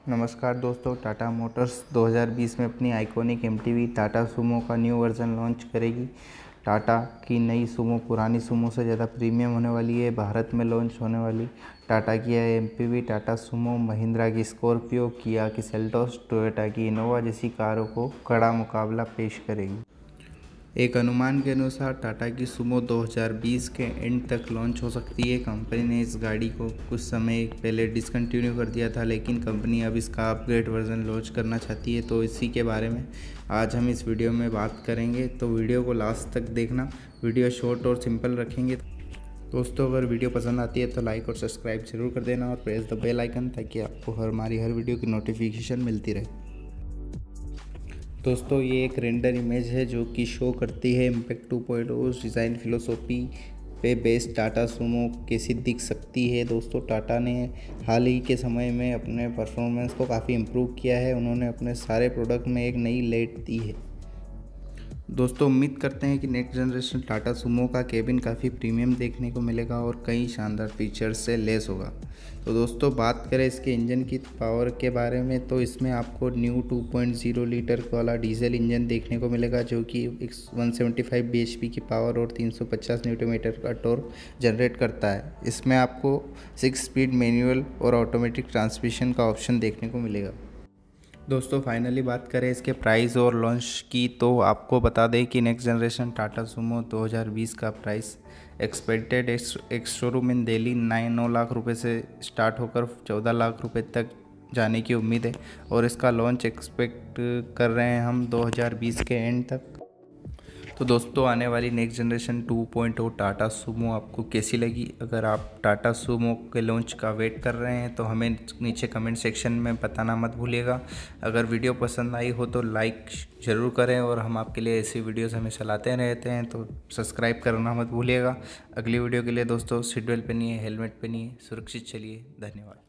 नमस्कार दोस्तों, टाटा मोटर्स 2020 में अपनी आइकॉनिक एमटीवी टाटा सुमो का न्यू वर्जन लॉन्च करेगी। टाटा की नई सुमो पुरानी सुमो से ज़्यादा प्रीमियम होने वाली है। भारत में लॉन्च होने वाली टाटा की यह एमपीवी टाटा सुमो महिंद्रा की स्कॉर्पियो, किया की सेल्टोस, टोयोटा की इनोवा जैसी कारों को कड़ा मुकाबला पेश करेगी। एक अनुमान के अनुसार टाटा की सुमो 2020 के एंड तक लॉन्च हो सकती है। कंपनी ने इस गाड़ी को कुछ समय पहले डिसकंटिन्यू कर दिया था, लेकिन कंपनी अब इसका अपग्रेड वर्जन लॉन्च करना चाहती है। तो इसी के बारे में आज हम इस वीडियो में बात करेंगे, तो वीडियो को लास्ट तक देखना। वीडियो शॉर्ट और सिंपल रखेंगे। दोस्तों, अगर वीडियो पसंद आती है तो लाइक और सब्सक्राइब जरूर कर देना और प्रेस द बेल आइकन, ताकि आपको हमारी हर वीडियो की नोटिफिकेशन मिलती रहे। दोस्तों, ये एक रेंडर इमेज है जो कि शो करती है इम्पैक्ट 2.0 डिज़ाइन फिलोसॉफी पे बेस्ड टाटा सुमो कैसी दिख सकती है। दोस्तों, टाटा ने हाल ही के समय में अपने परफॉर्मेंस को काफ़ी इम्प्रूव किया है। उन्होंने अपने सारे प्रोडक्ट में एक नई लाइट दी है। दोस्तों, उम्मीद करते हैं कि नेक्स्ट जनरेशन टाटा सुमो का केबिन काफ़ी प्रीमियम देखने को मिलेगा और कई शानदार फीचर्स से लेस होगा। तो दोस्तों, बात करें इसके इंजन की पावर के बारे में, तो इसमें आपको न्यू 2.0 लीटर वाला डीजल इंजन देखने को मिलेगा, जो कि 175 bhp की पावर और 350 न्यूटन मीटर का टॉर्क जनरेट करता है। इसमें आपको 6 स्पीड मैनुअल और ऑटोमेटिक ट्रांसमिशन का ऑप्शन देखने को मिलेगा। दोस्तों, फाइनली बात करें इसके प्राइस और लॉन्च की, तो आपको बता दें कि नेक्स्ट जनरेशन टाटा सुमो 2020 का price expected ex showroom in Delhi 9 lakh रुपए से स्टार्ट होकर 14 लाख रुपए तक जाने की उम्मीद है, और इसका लॉन्च एक्सपेक्ट कर रहे हैं हम 2020 के एंड तक। तो दोस्तों, आने वाली नेक्स्ट जनरेशन 2.0 टाटा सुमो आपको कैसी लगी? अगर आप टाटा सुमो के लॉन्च का वेट कर रहे हैं तो हमें नीचे कमेंट सेक्शन में बताना मत भूलिएगा। अगर वीडियो पसंद आई हो तो लाइक ज़रूर करें, और हम आपके लिए ऐसी वीडियोस हमेशा लाते रहते हैं, तो सब्सक्राइब करना मत भूलिएगा। अगली वीडियो के लिए दोस्तों सीट बेल्ट पहनिए, हेलमेट पहनिए, सुरक्षित चलिए। धन्यवाद।